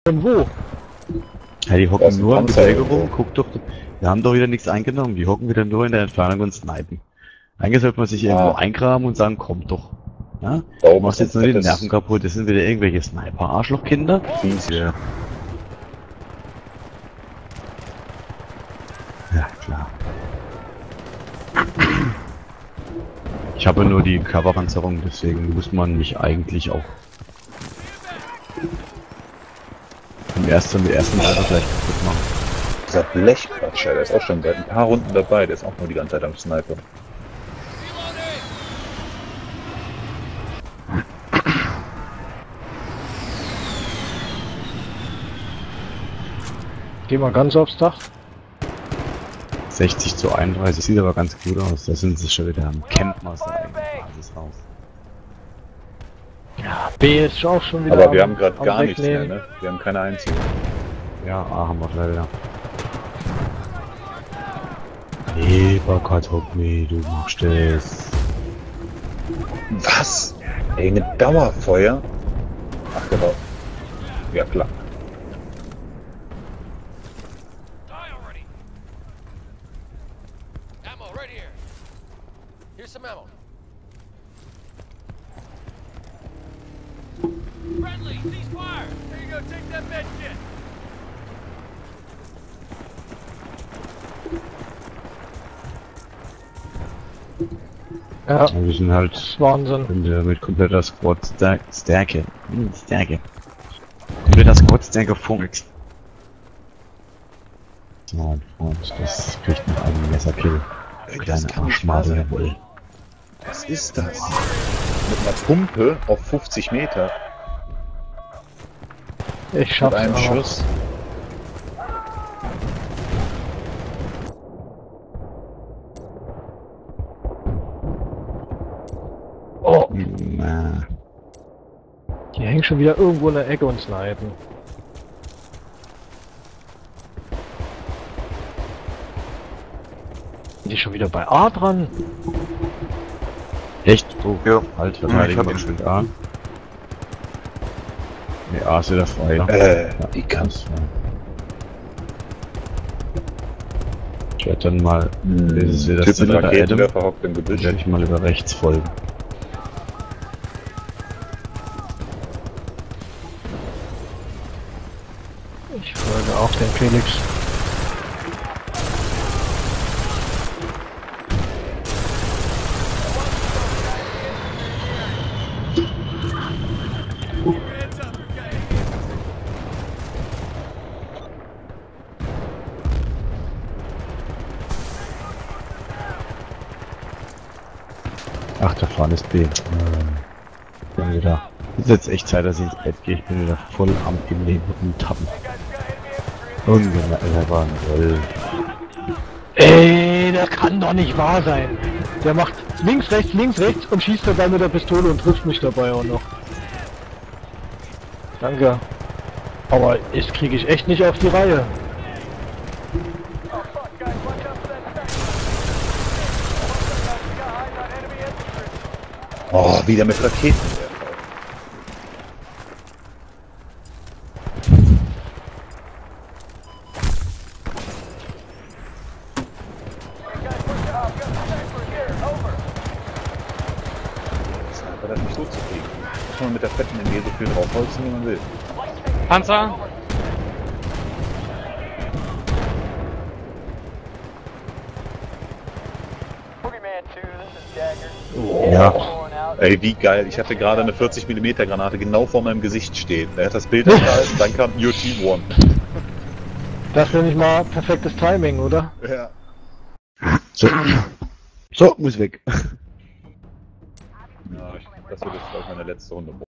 Von wo? Ja, die Aus hocken dem nur im Panzer Gebirge irgendwo. rum, guck doch, wir haben doch wieder nichts eingenommen, die hocken wieder nur in der Entfernung und snipen. Eigentlich sollte man sich irgendwo eingraben und sagen, kommt doch. Ja? Da Du oben machst ist jetzt nur die das Nerven kaputt, das sind wieder irgendwelche Sniper-Arschlochkinder. Fies. Ja. Ja, klar. Ich habe nur die Körperpanzerung, deswegen muss man mich eigentlich auch im ersten Leiter gleich kaputt machen. Dieser Blechquatscher, der ist auch schon seit ein paar Runden dabei, der ist auch nur die ganze Zeit am Sniper. Geh mal ganz aufs Dach. 60:31, sieht aber ganz gut aus, da sind sie schon wieder am Campmaster Basis raus. Ja, B ist auch schon wieder. Aber wir haben gerade gar nichts mehr, Wegnehmen. ne? Wir haben keine einzige. Ja, A haben wir gleich wieder. Leberkartoffel, du machst das. Was? Ey, mit Dauerfeuer? Ach genau. Ja klar. Die already. Ammo right here. Here's some ammo. Friendly, cease fire. There you go, take that med kit. Ja, Wir sind halt das ist Wahnsinn. mit kompletter Squad-Stärke. Stärke. Kompletter Squad-Stärke funkt. So, und das kriegt noch einen Messerkill. Das Kleine kann nicht wahr Arschmadel, sein. jawohl. Was ist das? Mit einer Pumpe auf 50 Meter. Ich Mit schaff's einem aber. Schuss. Oh, Na, die hängen schon wieder irgendwo in der Ecke und snipen. Sind die schon wieder bei A dran? echt? Oh, Ja. halt, Ich verteidigen hab wir ihn. schön A. Ne, A ist wieder frei. Wie kannst du? Ich werde dann mal, das ist wieder das Typ mit dritte Adam, Raketenwerfer hockt im Gebüsch. werde ich mal über rechts folgen. Ich folge auch dem Felix. Hands up, okay. Ach, da vorne ist B. Bin wieder. Es ist jetzt echt Zeit, dass ich ins Bett gehe. Ich bin wieder voll am im Leben rumtappen. Ungenau, Ey, das kann doch nicht wahr sein. Der macht links, rechts und schießt dabei mit der Pistole und trifft mich dabei auch noch. Danke. Aber das kriege ich echt nicht auf die Reihe. Oh, wieder mit Raketenwerfer. Sniper, das ist nicht so zu kriegen. Kann man mit der fetten MG so viel draufholzen, wie man will. Panzer! Ja, Ey, wie geil. Ich hatte gerade eine 40mm Granate genau vor meinem Gesicht stehen. Er hat das Bild angehalten, dann kam Your Team One. Das nenne ich mal perfektes Timing, oder? Ja. so, muss weg. Ja, das wird jetzt, glaube ich, meine letzte Runde.